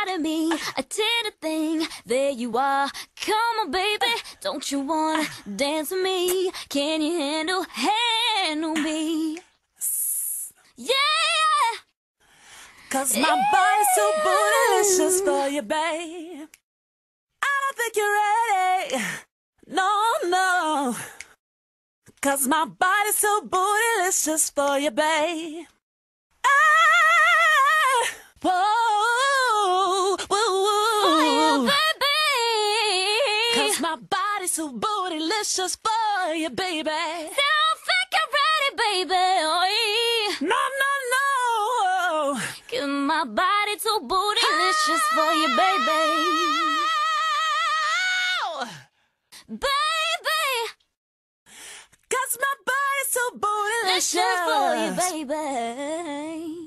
inside of me. I did a thing, there you are. Come on, baby, don't you wanna dance with me? Can you handle me? Yeah! 'Cause my body's so bootylicious for you, babe. I don't think you're ready. No, no. 'Cause my body's so bootylicious for you, babe. Whoa, whoa, whoa. For you, baby. 'Cause my body's so bootylicious for you, baby. Don't think you're ready, baby. No, no, no. 'Cause my body too bootylicious for you, baby. Baby. 'Cause my body's so bootylicious Licious for you, baby.